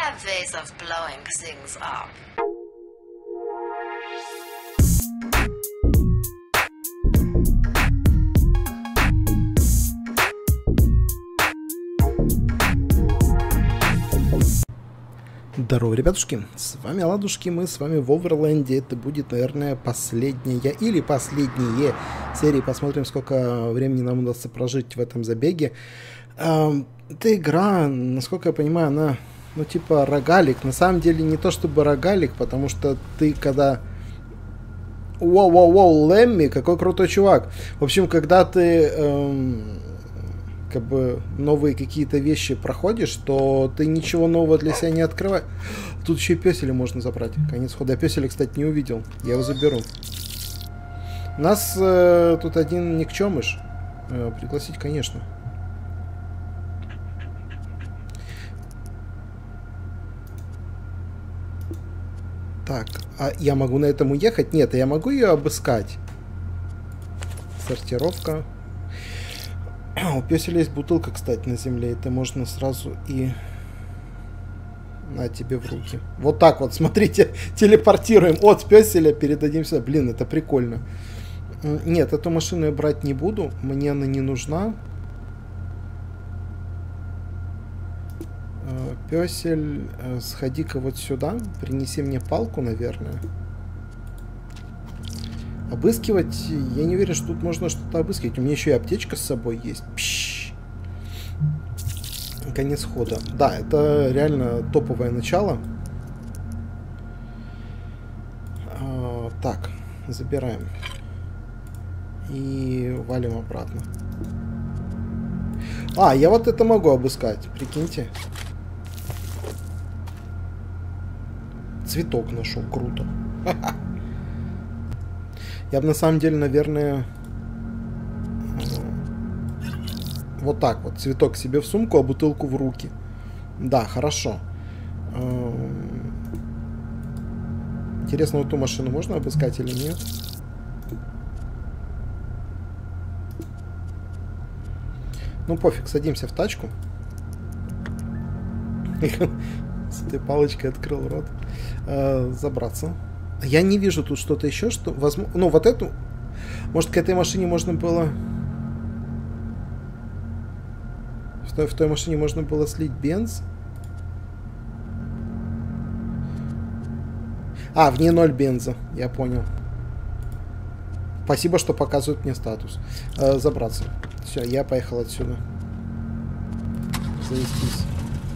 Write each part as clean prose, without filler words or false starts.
have ways of blowing things up. Здорово, ребятушки, с вами Ладушки, мы с вами в Оверленде. Это будет, наверное, последняя или последние серии. Посмотрим, сколько времени нам удастся прожить в этом забеге. Эта игра, насколько я понимаю, она, ну, типа рогалик. На самом деле не то чтобы рогалик, потому что ты когда... Воу-воу-воу, Лэмми, какой крутой чувак. В общем, когда ты... как бы новые какие-то вещи проходишь, то ты ничего нового для себя не открываешь. Тут еще и пёселя можно забрать. Конец хода. Я пёселя, кстати, не увидел. Я его заберу. У нас тут один никчемыш. Пригласить, конечно. Так, а я могу на этом уехать? Нет, я могу ее обыскать. Сортировка. У пёселя есть бутылка, кстати, на земле. Это можно сразу и на тебе в руки. Вот так вот, смотрите, телепортируем от пёселя, передадим сюда. Блин, это прикольно. Нет, эту машину я брать не буду. Мне она не нужна. Пёсель, сходи-ка вот сюда. Принеси мне палку, наверное. Обыскивать, я не уверен, что тут можно что-то обыскивать. У меня еще и аптечка с собой есть. Пшш. Конец хода. Да, это реально топовое начало. Так, забираем. И валим обратно. Я вот это могу обыскать, прикиньте. Цветок нашел, круто. Я бы на самом деле, наверное, вот так вот. Цветок себе в сумку, а бутылку в руки. Да, хорошо. Интересно, вот ту машину можно обыскать или нет? Ну, пофиг, садимся в тачку. С этой палочкой открыл рот. Забраться. Я не вижу тут что-то еще, что возможно... Ну, вот эту... Может, к этой машине можно было... В той машине можно было слить бенз. В ней 0 бенза. Я понял. Спасибо, что показывает мне статус. Забраться. Все, я поехал отсюда. Завестись.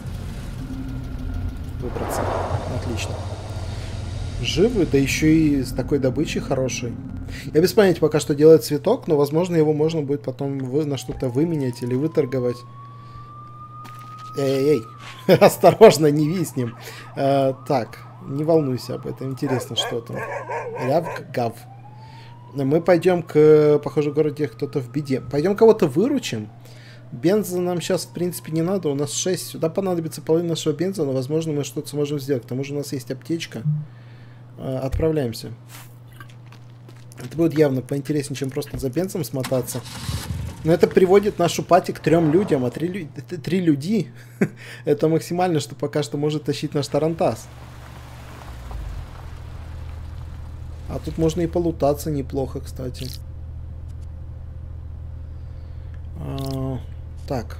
Выбраться. Отлично. Живы, да еще и с такой добычей хорошей. Я без понятия пока что делает цветок, но, возможно, его можно будет потом на что-то выменять или выторговать. Эй-эй-эй, осторожно, не виснем. Так, не волнуйся об этом, интересно, что там. Ляв-гав. Мы пойдем к, похоже, в городе кто-то в беде. Пойдем кого-то выручим. Бенза нам сейчас, в принципе, не надо. У нас 6. Сюда понадобится половина нашего бенза, но, возможно, мы что-то сможем сделать. К тому же у нас есть аптечка. Отправляемся. Это будет явно поинтереснее, чем просто за бензом смотаться. Но это приводит нашу пати к 3 людям, а 3 люди это максимально, что пока что может тащить наш тарантас. А тут можно и полутаться неплохо, кстати. Так.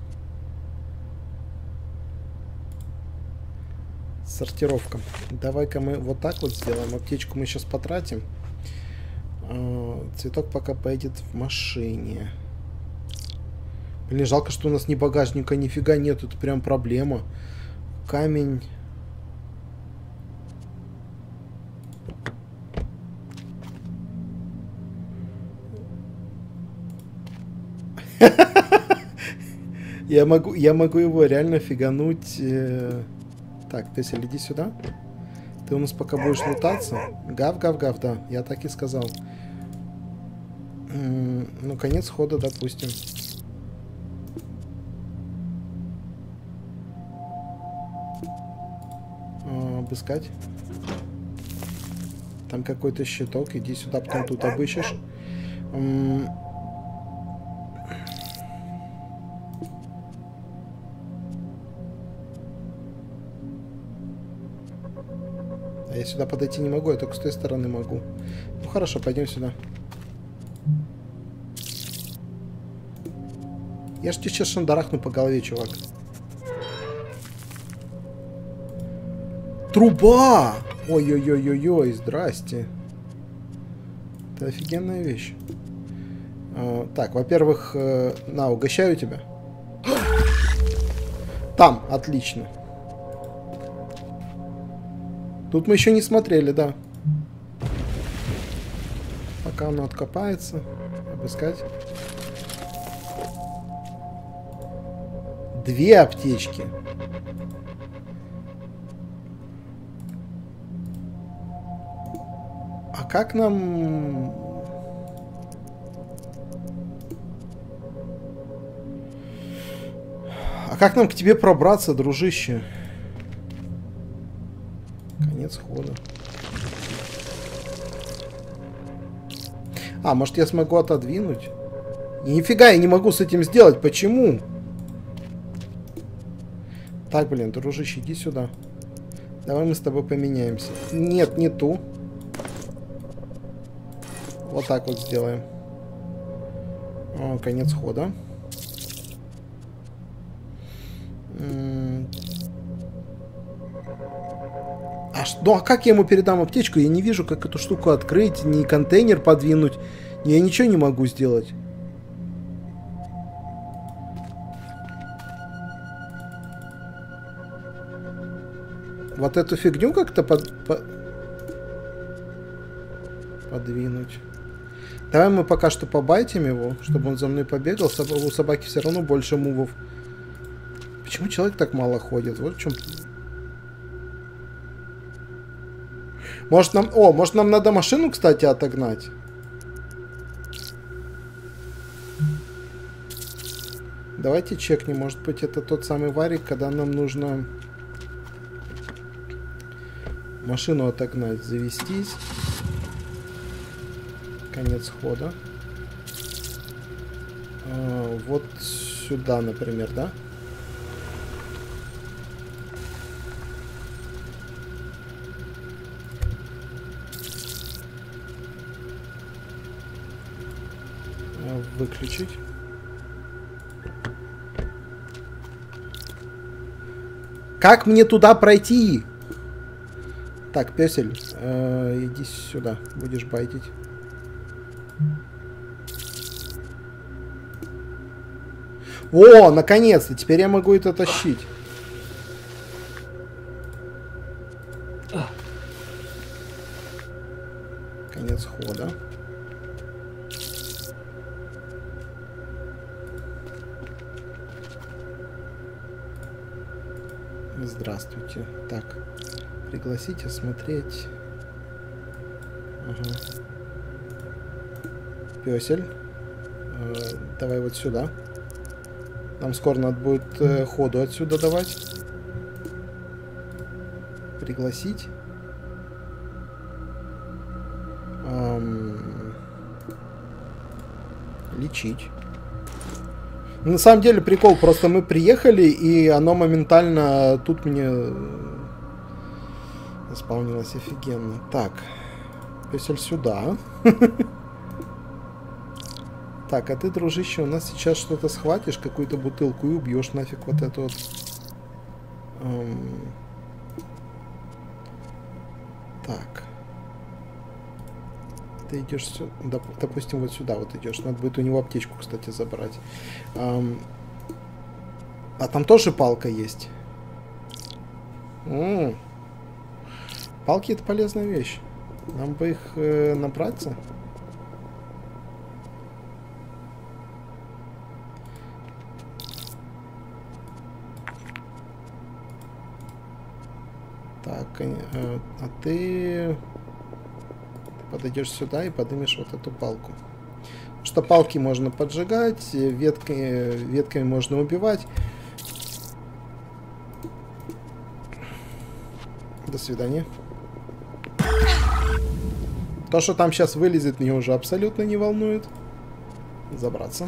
Сортировка. Давай-ка мы вот так вот сделаем. Аптечку мы сейчас потратим. Цветок пока поедет в машине. Блин, жалко, что у нас ни багажника, нифига нет. Это прям проблема. Камень. Я могу его реально фигануть. Так, Песель, иди сюда. Ты у нас пока будешь лутаться. Гав-гав-гав, да. Я так и сказал. Ну, конец хода, допустим. Обыскать. Там какой-то щиток. Иди сюда, потом тут обыщешь. А я сюда подойти не могу, я только с той стороны могу. Ну хорошо, пойдем сюда. Я ж тебе сейчас шандарахну по голове, чувак. Труба! Ой-ой-ой-ой-ой, здрасте. Это офигенная вещь. Так, во-первых, на, угощаю тебя. Там, отлично. Тут мы еще не смотрели, да. Пока оно откопается. Обыскать. 2 аптечки. А как нам... А как нам к тебе пробраться, дружище? Конец хода. А, может я смогу отодвинуть? И нифига я не могу с этим сделать. Почему? Так, блин, дружище, иди сюда. Давай мы с тобой поменяемся. Нет, не ту. Вот так вот сделаем. О, конец хода. Ну а как я ему передам аптечку? Я не вижу, как эту штуку открыть, ни контейнер подвинуть. Я ничего не могу сделать. Вот эту фигню как-то подвинуть. Давай мы пока что побайтим его, чтобы он за мной побегал. У собаки все равно больше мувов. Почему человек так мало ходит? Вот в чем... Может нам... О, может нам надо машину, кстати, отогнать? Давайте чекнем. Может быть, это тот самый варик, когда нам нужно машину отогнать. Завестись. Конец хода. Вот сюда, например, да? Выключить. Как мне туда пройти? Так, пёсель, иди сюда, будешь байтить. О, наконец-то, теперь я могу это тащить. Конец хода. Здравствуйте. Так, пригласить, осмотреть. Ага. Пёсель. Давай вот сюда. Нам скоро надо будет ходу отсюда давать. Пригласить. Лечить. На самом деле прикол, просто мы приехали, и оно моментально тут мне исполнилось офигенно. Так, песель сюда. Так, а ты, дружище, у нас сейчас что-то схватишь, какую-то бутылку, и убьешь нафиг вот это вот. Так. Ты идешь, допустим, вот сюда вот идешь. Надо будет у него аптечку, кстати, забрать. А там тоже палка есть. Палки — это полезная вещь. Нам бы их набраться. Так, а ты подойдешь сюда и поднимешь вот эту палку. Что палки можно поджигать, ветками можно убивать. До свидания. То, что там сейчас вылезет, меня уже абсолютно не волнует. Забраться.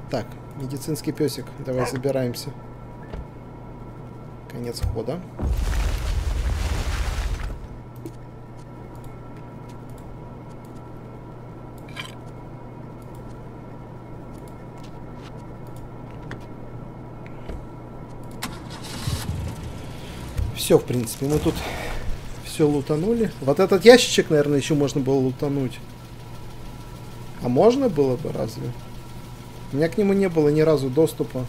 Так, медицинский песик. Давай забираемся. Конец хода. Все, в принципе, мы тут все лутанули. Вот этот ящичек, наверное, еще можно было лутануть. А можно было бы, разве? У меня к нему не было ни разу доступа.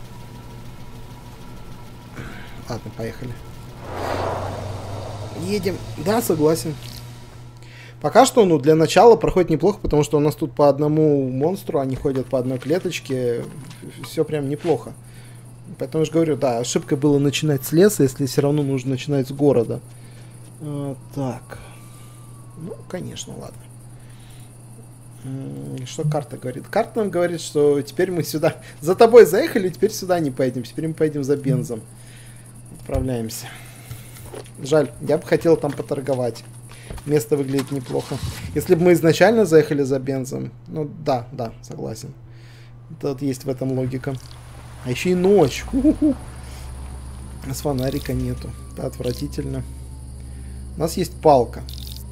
Ладно, поехали. Едем. Да, согласен. Пока что, ну, для начала проходит неплохо, потому что у нас тут по одному монстру, они ходят по одной клеточке. Все прям неплохо. Поэтому я же говорю, да, ошибкой было начинать с леса, если все равно нужно начинать с города. Так. Ну, конечно, ладно. Что карта говорит? Карта нам говорит, что теперь мы сюда... За тобой заехали, теперь сюда не поедем. Теперь мы поедем за бензом. Отправляемся. Жаль, я бы хотел там поторговать. Место выглядит неплохо. Если бы мы изначально заехали за бензом... Ну, да, согласен. Тут есть в этом логика. А еще и ночь. У нас фонарика нету. Это отвратительно. У нас есть палка.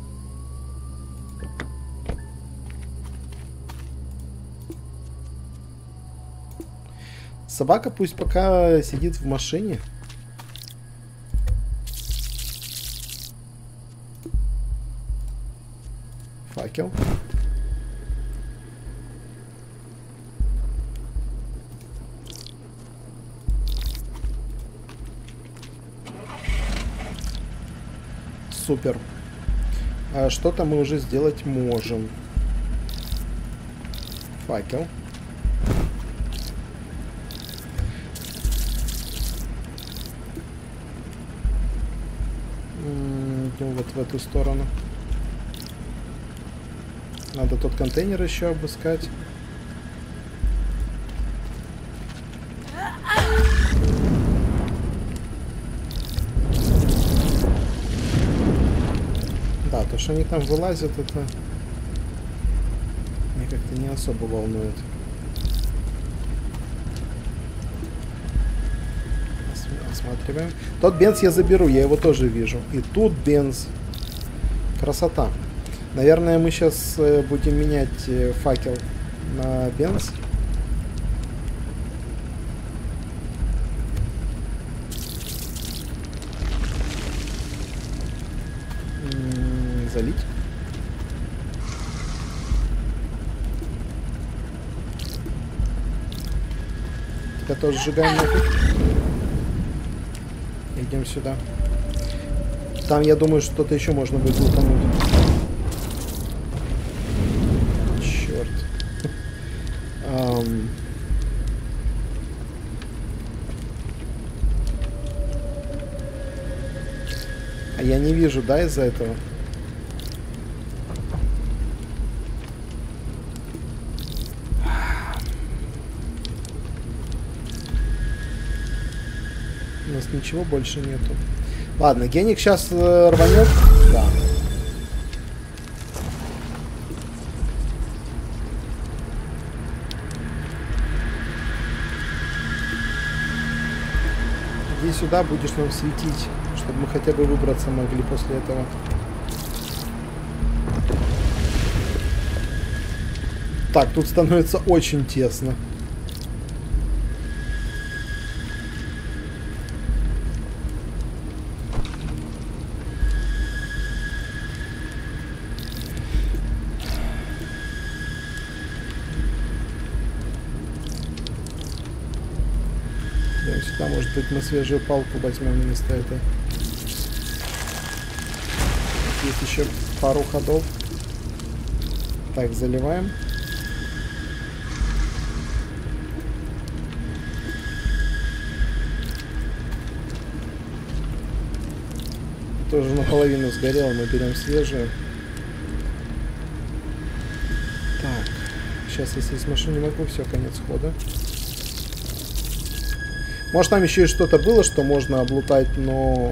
Собака пусть пока сидит в машине. Факел. Супер. А что-то мы уже сделать можем. Факел. Идем вот в эту сторону. Надо тот контейнер еще обыскать. Да, то, что они там вылазят, это меня как-то не особо волнует. Осматриваем. Тот бенз я заберу, я его тоже вижу. И тут бенз. Красота. Наверное, мы сейчас будем менять факел на бенз. Залить. Тебя тоже сжигаем нафиг. Идем сюда. Там, я думаю, что-то еще можно будет лутануть. Черт. А я не вижу, да, из-за этого? У нас ничего больше нету. Ладно, Геник сейчас рванет. Да. Иди сюда, будешь нам светить, чтобы мы хотя бы выбраться могли после этого. Так, тут становится очень тесно. Сюда, может быть, мы свежую палку возьмем вместо этой. Есть еще пару ходов. Так, заливаем. Тоже наполовину сгорело, мы берем свежую. Так, сейчас, если из машины не могу, все, конец хода. Может, там еще и что-то было, что можно облутать, но...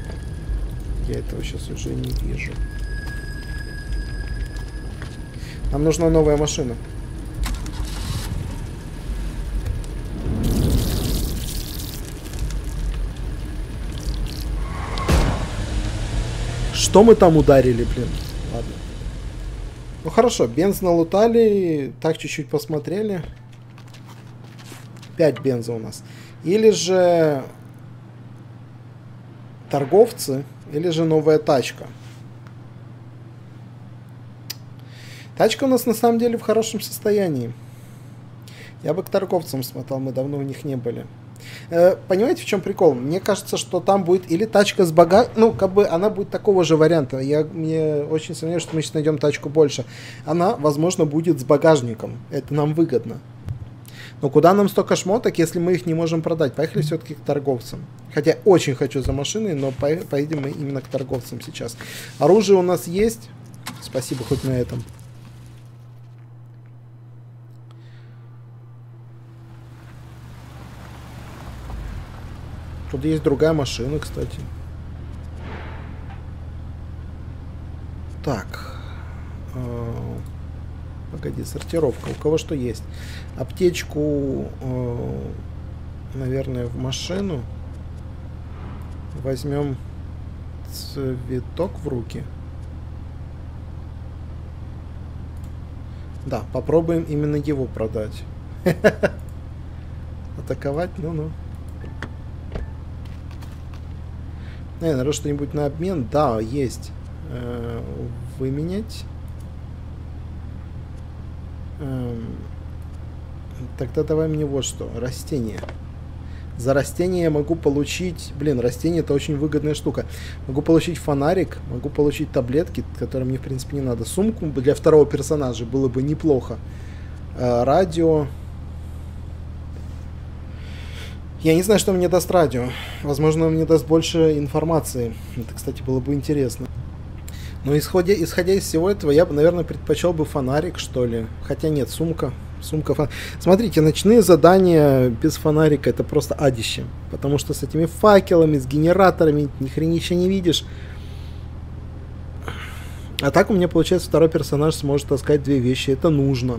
Я этого сейчас уже не вижу. Нам нужна новая машина. Что мы там ударили, блин? Ладно. Ну хорошо, бенз налутали, так чуть-чуть посмотрели. 5 бенза у нас. Или же торговцы, или же новая тачка. Тачка у нас на самом деле в хорошем состоянии. Я бы к торговцам смотал, мы давно у них не были. Понимаете, в чем прикол? Мне кажется, что там будет или тачка с багажником, ну, как бы она будет такого же варианта. Мне очень сомневаюсь, что мы сейчас найдем тачку больше. Она, возможно, будет с багажником. Это нам выгодно. Но куда нам столько шмоток, если мы их не можем продать? Поехали все-таки к торговцам. Хотя очень хочу за машиной, но поедем мы именно к торговцам сейчас. Оружие у нас есть. Спасибо хоть на этом. Тут есть другая машина, кстати. Так. Погоди, сортировка. У кого что есть? Аптечку, наверное, в машину. Возьмем цветок в руки. Да, попробуем именно его продать. Атаковать? Ну-ну. Наверное, что-нибудь на обмен? Да, есть. Выменять. Тогда давай мне вот что. Растения. За растения я могу получить... Блин, растение это очень выгодная штука. Могу получить фонарик, могу получить таблетки, которые мне, в принципе, не надо. Сумку для второго персонажа было бы неплохо. Радио. Я не знаю, что мне даст радио. Возможно, он мне даст больше информации. Это, кстати, было бы интересно. Но исходя из всего этого, я бы, наверное, предпочел бы фонарик, что ли. Хотя нет, сумка. Смотрите, ночные задания без фонарика это просто адище. Потому что с этими факелами, с генераторами ни хренища не видишь. А так у меня, получается, второй персонаж сможет таскать две вещи. Это нужно.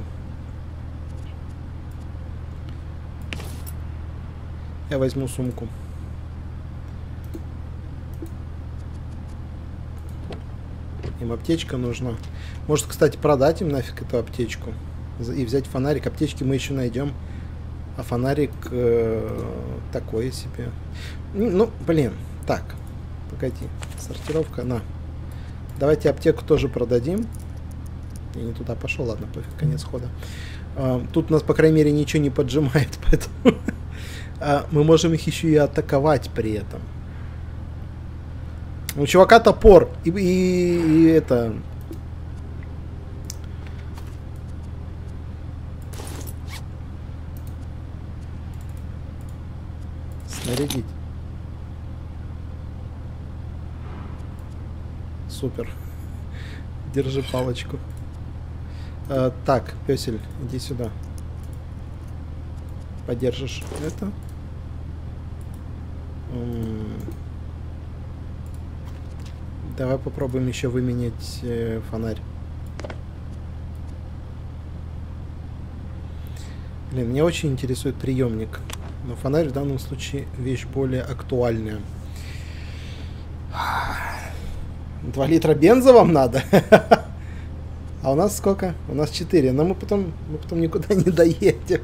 Я возьму сумку. Им аптечка нужна. Может, кстати, продать им нафиг эту аптечку. И взять фонарик. Аптечки мы еще найдем. А фонарик такое себе. Ну, блин. Так. Погоди. Сортировка. На. Давайте аптеку тоже продадим. Я не туда пошел. Ладно, пофиг. Конец хода. Тут у нас, по крайней мере, ничего не поджимает. Поэтому... мы можем их еще и атаковать при этом. У чувака топор. И это... Снарядить. Супер. Держи палочку. Так, пёсель, иди сюда. Подержишь это. Давай попробуем еще выменять фонарь. Блин, меня очень интересует приемник. Но фонарь в данном случае вещь более актуальная. 2 литра бенза вам надо? А у нас сколько? У нас 4. Но мы потом никуда не доедем.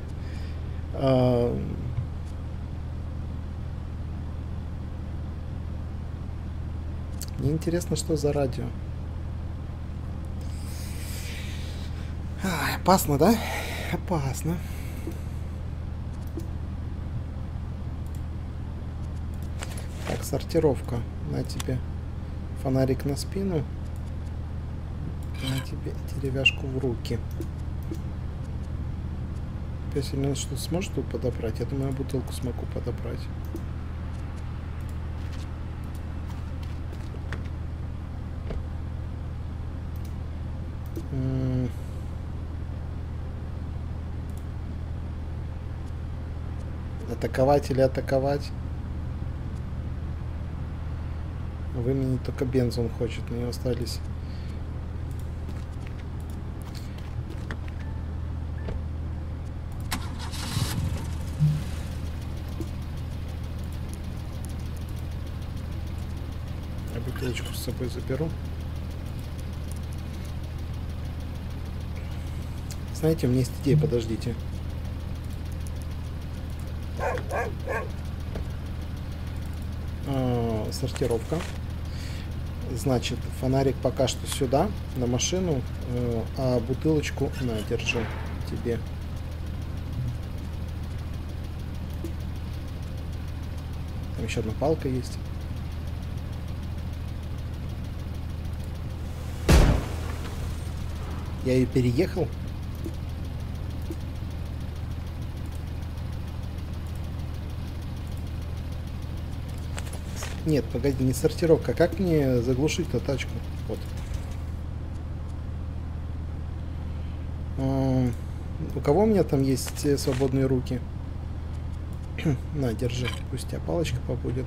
Мне интересно, что за радио. Опасно, да? Опасно. Так, сортировка. На тебе фонарик на спину. На тебе деревяшку в руки. Песельно что сможет тут подобрать? Я думаю, я бутылку смогу подобрать. Атаковать или атаковать? Выменить только бензин хочет. У него остались бутылочку с собой заберу. Знаете, у меня есть идея, подождите. Сортировка. Значит, фонарик пока что сюда, на машину, а бутылочку, на, держи, тебе. Там еще одна палка есть. Я ее переехал. Нет, погоди, не сортировка. Как мне заглушить-то тачку? Вот. У кого у меня там есть свободные руки? На, держи. Пусть у тебя палочка побудет.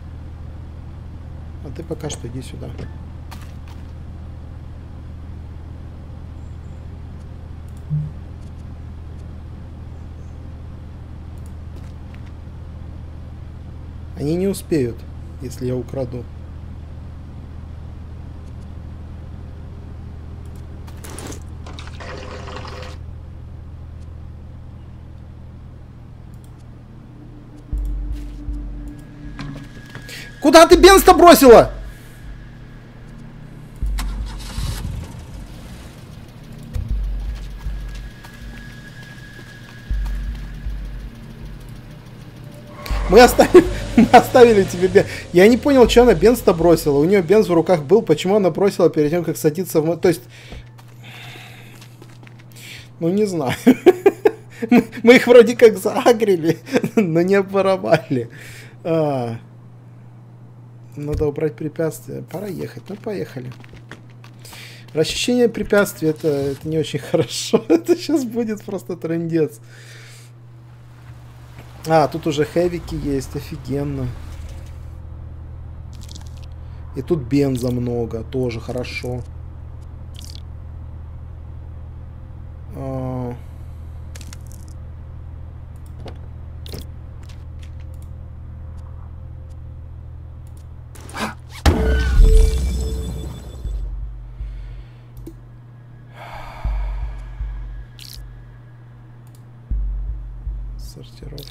А ты пока что иди сюда. Они не успеют, если я украду. Куда ты бенз-то бросила? Мы оставили тебе бенз. Я не понял, что она бенз-то бросила. У нее бенз в руках был. Почему она бросила перед тем, как садиться в... То есть... Ну, не знаю. Мы их вроде как заагрили, но не обворовали. Надо убрать препятствия. Пора ехать. Ну, поехали. Расчищение препятствий это не очень хорошо. Это сейчас будет просто трындец. Тут уже хэвики есть. Офигенно. И тут бенза много. Тоже хорошо. Сортировка.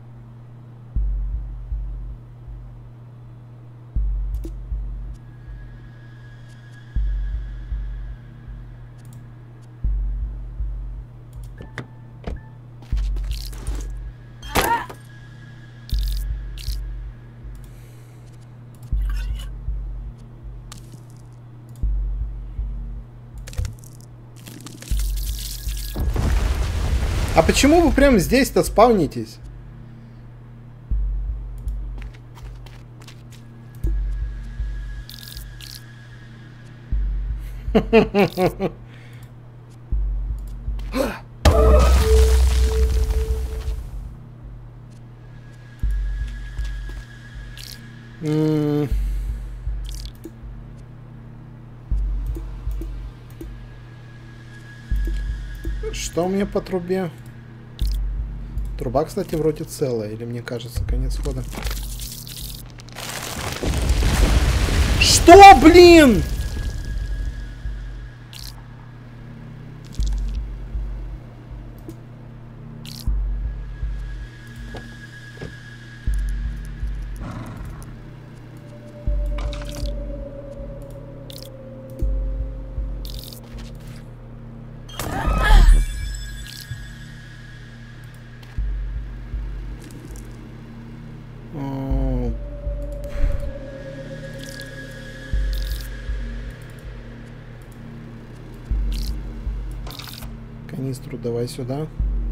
А почему вы прямо здесь-то спавнитесь? Что у меня по трубе? Труба, кстати, вроде целая. Или мне кажется, конец хода. Что, блин? Канистру давай сюда.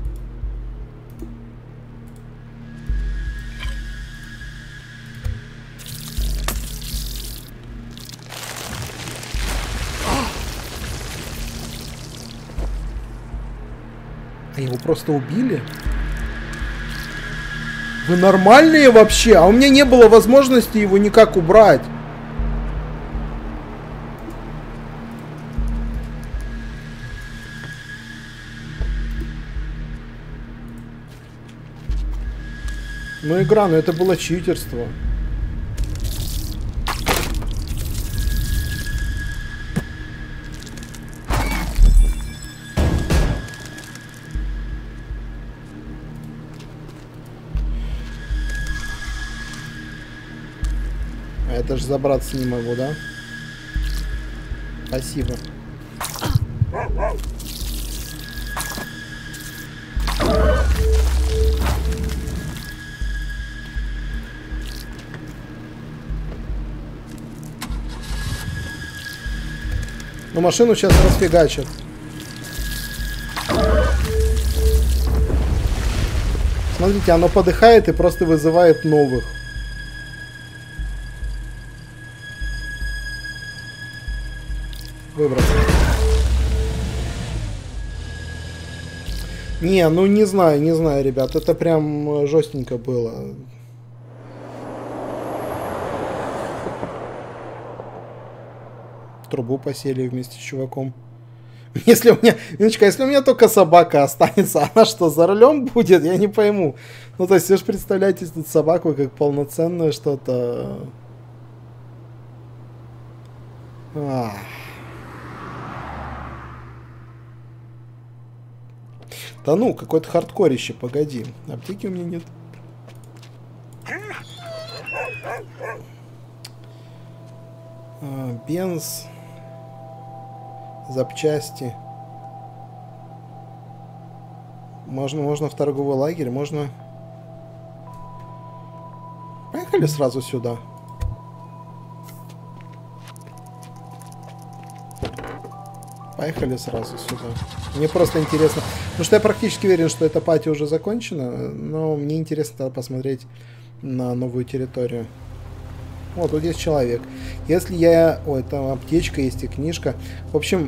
А его просто убили? Вы нормальные вообще? А у меня не было возможности его никак убрать. Ну, игра, но это было читерство. даже забраться не могу, да? Спасибо. Ну, машину сейчас расфигачат. Смотрите, оно подыхает и просто вызывает новых. Выбраться. Не, ну не знаю, ребят. Это прям жестенько было. Трубу посели вместе с чуваком. Если у меня, Миночка, если у меня только собака останется, она что, за рулем будет? Я не пойму. Ну, то есть, вы же представляете тут собаку как полноценное что-то. Да ну, какой-то хардкорище, погоди. Аптеки у меня нет. Бенз. Запчасти. Можно в торговый лагерь, можно... Поехали сразу сюда. Поехали сразу сюда. Мне просто интересно. Потому что я практически уверен, что эта пати уже закончена. Но мне интересно посмотреть на новую территорию. Вот, тут есть человек. Если я... Ой, там аптечка есть и книжка. В общем...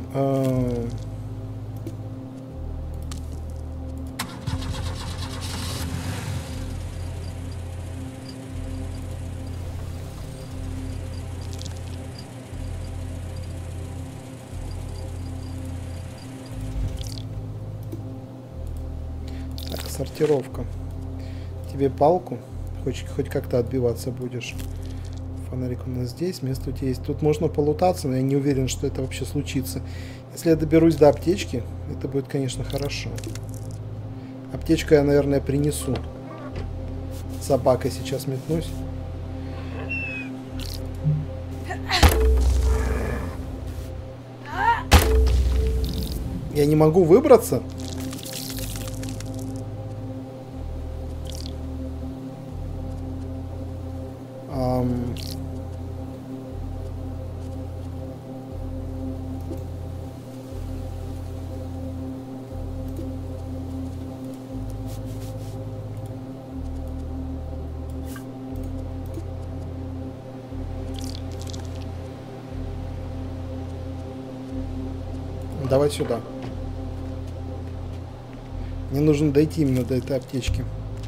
Так, сортировка. Тебе палку? Хоть как-то отбиваться будешь. Фонарик у нас здесь, место у тебя есть. Тут можно полутаться, но я не уверен, что это вообще случится. Если я доберусь до аптечки, это будет, конечно, хорошо. Аптечку я, наверное, принесу. Собакой сейчас метнусь. Я не могу выбраться? Давай сюда. Мне нужно дойти именно до этой аптечки.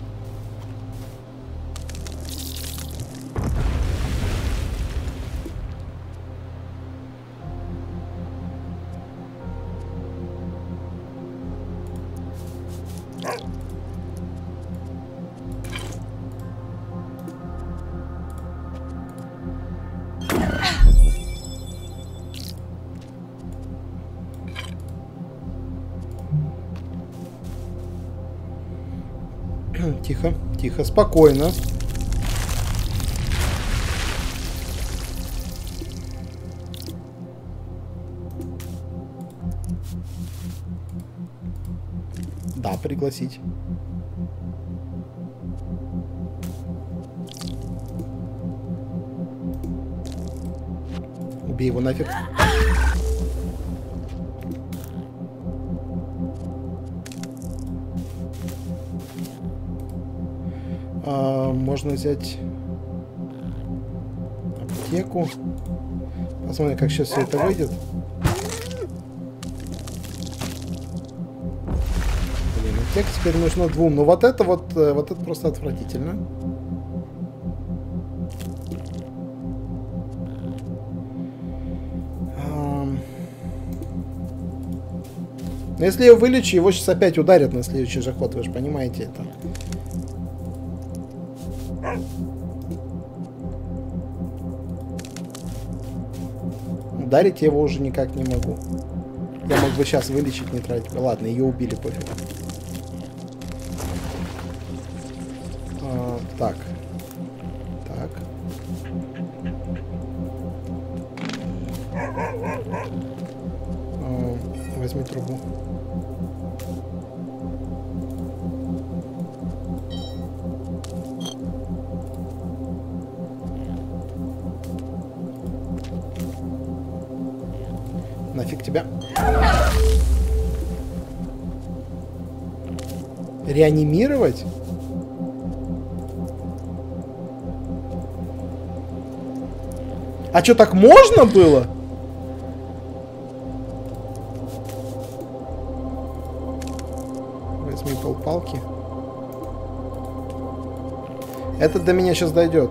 Тихо, тихо, спокойно. Да, пригласить. Убей его нафиг. Можно взять аптеку. Посмотрим, как сейчас все это выйдет. Блин, аптека теперь нужно двум. Но вот это просто отвратительно. Но если я вылечу, его сейчас опять ударят на следующий же ход. Вы же понимаете это. Ударить я его уже никак не могу. Я мог бы сейчас вылечить, не тратить. Ладно, ее убили, пофиг. Так. Так. Возьми трубу. Нафиг тебя. Реанимировать? А что, так можно было? Возьми полпалки. Этот до меня сейчас дойдет.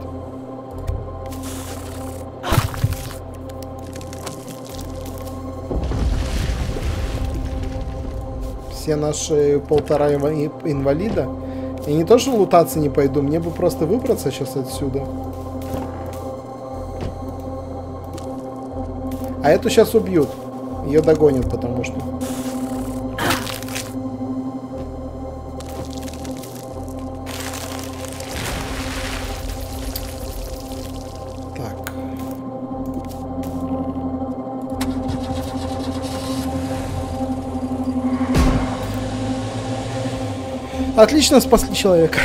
Все наши 1,5 инвалида. Я не то, что лутаться не пойду, мне бы просто выбраться сейчас отсюда. А эту сейчас убьют. Ее догонят, потому что. Так. Отлично спасли человека.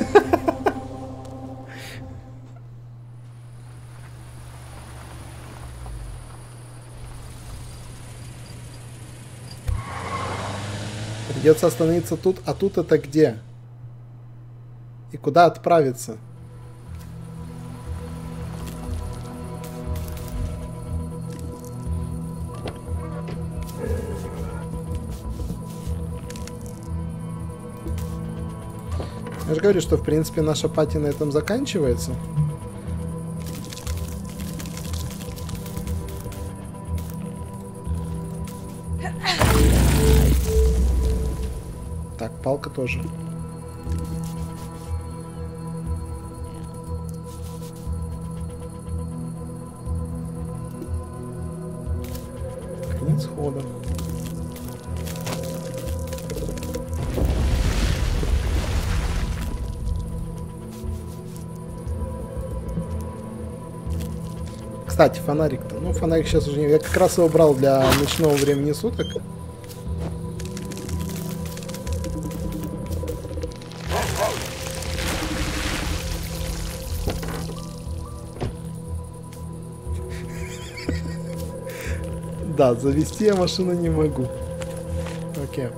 Придется остановиться тут, а тут это где? И куда отправиться? Я же говорю, что в принципе наша пати на этом заканчивается. Так, палка тоже. Конец хода. Кстати, фонарик-то. Ну, фонарик сейчас уже не... Я как раз его брал для ночного времени суток. Да, завести я машину не могу. Окей.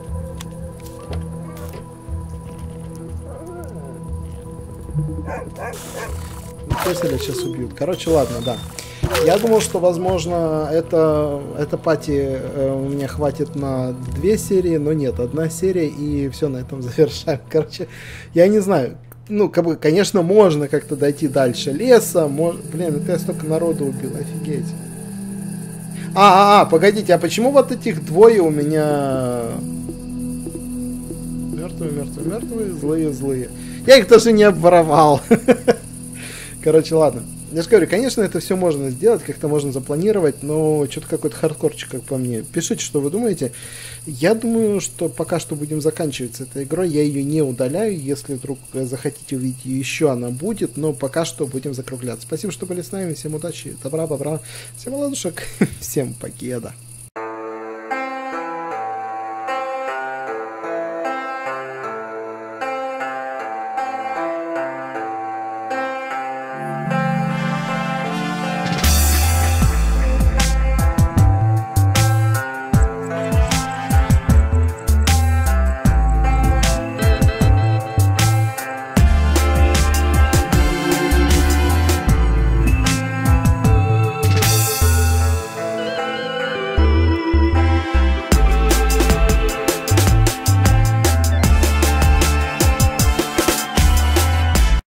Кесселя сейчас убьют. Короче, ладно, да. Я думал, что, возможно, это пати у меня хватит на 2 серии, но нет, 1 серия, и все, на этом завершаем. Короче, я не знаю. Ну, как бы, конечно, можно как-то дойти дальше леса. Блин, это я столько народу убил, офигеть. Погодите, а почему вот этих двое у меня... Мертвые, мертвые, мертвые, злые, злые. Я их даже не обворовал. Короче, ладно. Я же говорю, конечно, это все можно сделать, как-то можно запланировать, но что-то какой-то хардкорчик, как по мне. Пишите, что вы думаете. Я думаю, что пока что будем заканчивать с этой игрой. Я ее не удаляю. Если вдруг захотите увидеть ее еще, она будет. Но пока что будем закругляться. Спасибо, что были с нами. Всем удачи, добра, бобра. Всем ладушек. Всем покеда.